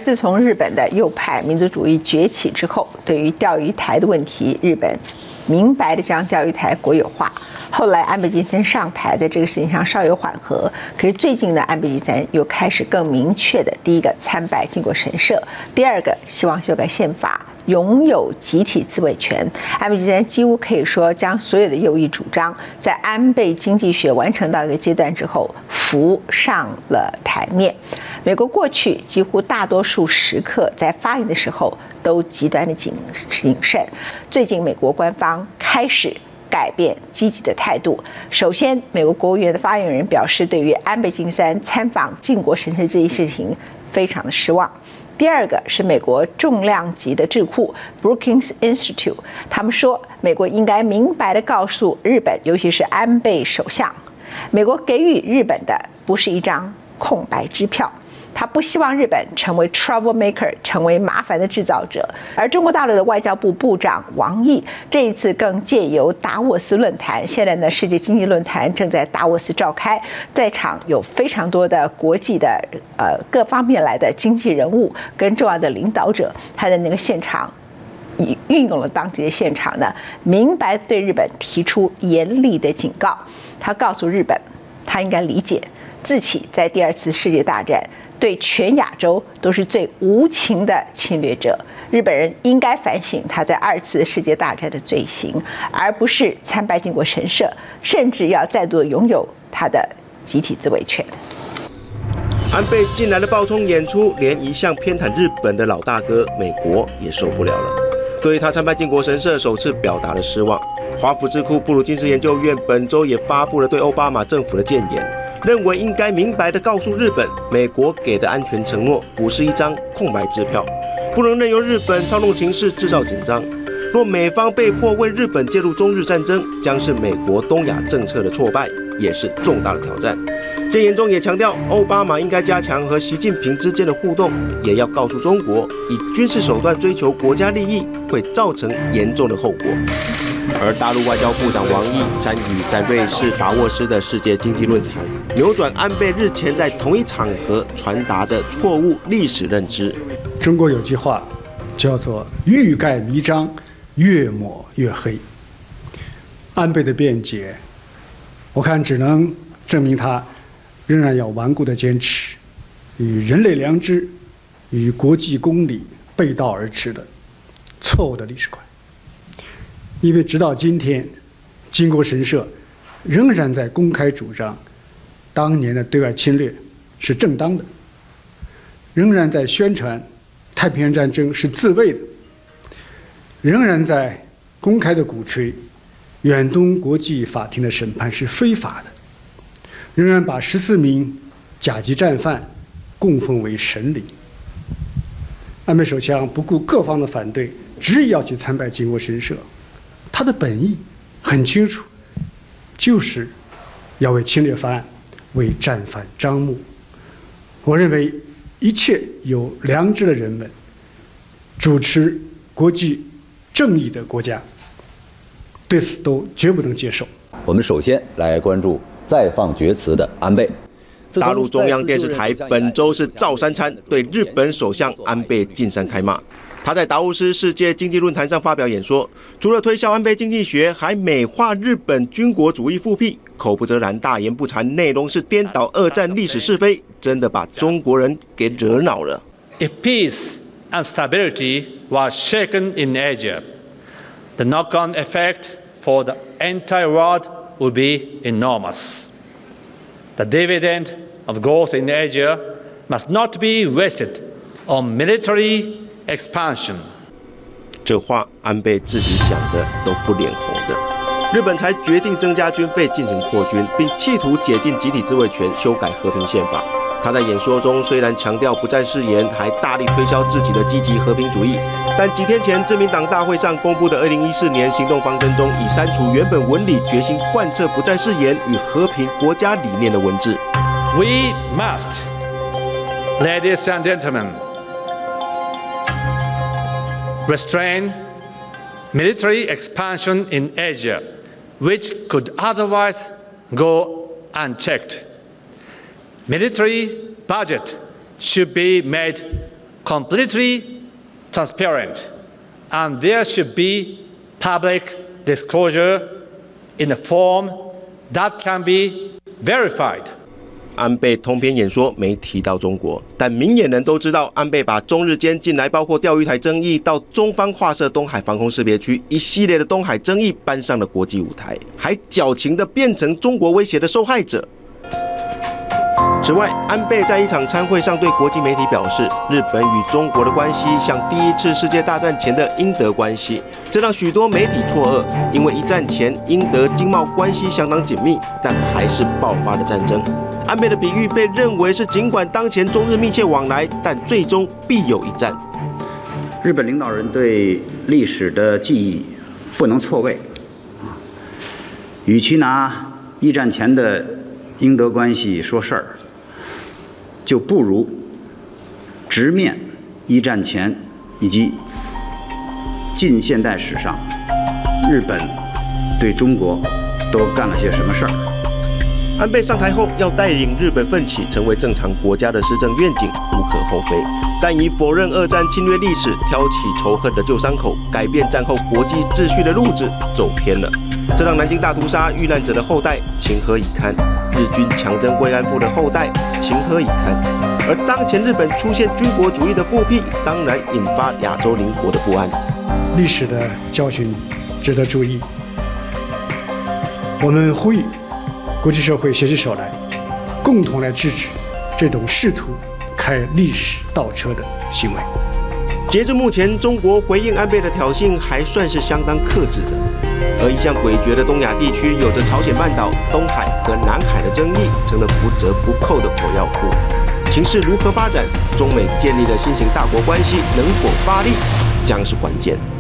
自从日本的右派民族主义崛起之后，对于钓鱼台的问题，日本明白地将钓鱼台国有化。后来安倍晋三上台，在这个事情上稍有缓和。可是最近呢，安倍晋三又开始更明确的：第一个，参拜靖国神社；第二个，希望修改宪法，拥有集体自卫权。安倍晋三几乎可以说将所有的右翼主张，在安倍经济学完成到一个阶段之后，浮上了台面。美国过去几乎大多数时刻在发言的时候都极端的谨慎，最近美国官方开始改变积极的态度。首先，美国国务院的发言人表示，对于安倍晋三参访靖国神社这一事情非常的失望。第二个是美国重量级的智库 Brookings Institute， 他们说，美国应该明白地告诉日本，尤其是安倍首相，美国给予日本的不是一张空白支票。他不希望日本成为 troublemaker， 成为麻烦的制造者。而中国大陆的外交部部长王毅这一次更借由达沃斯论坛，现在呢世界经济论坛正在达沃斯召开，在场有非常多的国际的各方面来的经济人物跟重要的领导者，他在那个现场运用了当地的现场呢，明白对日本提出严厉的警告。他告诉日本，他应该理解自己在第二次世界大战对全亚洲都是最无情的侵略者，日本人应该反省他在二次世界大战的罪行，而不是参拜靖国神社，甚至要再度拥有他的集体自卫权。 安倍近来的暴冲演出，连一向偏袒日本的老大哥美国也受不了了。对于他参拜靖国神社，首次表达了失望。华府智库布鲁金斯研究院本周也发布了对奥巴马政府的谏言，认为应该明白地告诉日本，美国给的安全承诺不是一张空白支票，不能任由日本操弄情势，制造紧张。若美方被迫为日本介入中日战争，将是美国东亚政策的挫败，也是重大的挑战。谏言中也强调，奥巴马应该加强和习近平之间的互动，也要告诉中国，以军事手段追求国家利益会造成严重的后果。而大陆外交部长王毅参与在瑞士达沃斯的世界经济论坛，扭转安倍日前在同一场合传达的错误历史认知。 中国有句话叫做“欲盖弥彰，越抹越黑”。安倍的辩解，我看只能证明他仍然要顽固的坚持与人类良知、与国际公理背道而驰的错误的历史观。因为直到今天，靖国神社仍然在公开主张当年的对外侵略是正当的，仍然在宣传太平洋战争是自卫的，仍然在公开的鼓吹远东国际法庭的审判是非法的，仍然把14名甲级战犯供奉为神灵。安倍首相不顾各方的反对，执意要去参拜靖国神社，他的本意很清楚，就是要为侵略犯案、为战犯张目。我认为一切有良知的人们，主持国际正义的国家，对此都绝不能接受。 我们首先来关注再放厥词的安倍。 大陆中央电视台本周是赵三餐对日本首相安倍晋三开骂。他在达沃斯世界经济论坛上发表演说，除了推销安倍经济学，还美化日本军国主义复辟，口不择然，大言不惭，内容是颠倒二战历史是非，真的把中国人给惹恼了。 If peace and stability was shaken in Asia, the knock-on effect for the entire world would be enormous. The dividend of growth in Asia must not be wasted on military expansion. 这话安倍自己想的都不脸红的。日本才决定增加军费进行扩军，并企图解禁集体自卫权，修改和平宪法。他在演说中虽然强调不战誓言，还大力推销自己的积极和平主义，但几天前自民党大会上公布的2014年行动方针中，已删除原本文里决心贯彻不战誓言与和平国家理念的文字。 We must, ladies and gentlemen, restrain military expansion in Asia, which could otherwise go unchecked. Military budget should be made completely transparent, and there should be public disclosure in a form that can be verified. 安倍通篇演说没提到中国，但明眼人都知道，安倍把中日间近来包括钓鱼台争议到中方划设东海防空识别区一系列的东海争议搬上了国际舞台，还矫情地变成中国威胁的受害者。此外，安倍在一场参会上对国际媒体表示，日本与中国的关系像第一次世界大战前的英德关系，这让许多媒体错愕，因为一战前英德经贸关系相当紧密，但还是爆发了战争。安倍的比喻被认为是，尽管当前中日密切往来，但最终必有一战。 日本领导人对历史的记忆不能错位，与其拿一战前的英德关系说事儿，就不如直面一战前以及近现代史上日本对中国都干了些什么事儿。 安倍上台后要带领日本奋起成为正常国家的施政愿景无可厚非，但以否认二战侵略历史、挑起仇恨的旧伤口、改变战后国际秩序的路子走偏了，这让南京大屠杀遇难者的后代情何以堪，日军强征慰安妇的后代情何以堪。而当前日本出现军国主义的复辟，当然引发亚洲邻国的不安。 历史的教训值得注意，我们呼吁国际社会携起手来，共同来制止这种试图开历史倒车的行为。 截至目前，中国回应安倍的挑衅还算是相当克制的，而一向诡谲的东亚地区，有着朝鲜半岛、东海和南海的争议，成了不折不扣的火药库。情势如何发展，中美建立的新型大国关系能否发力，将是关键。